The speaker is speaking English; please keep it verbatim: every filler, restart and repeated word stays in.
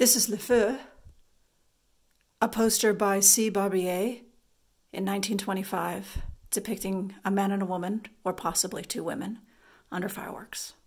This is Le Feu, a poster by C. Barbier in nineteen twenty-five, depicting a man and a woman, or possibly two women, under fireworks.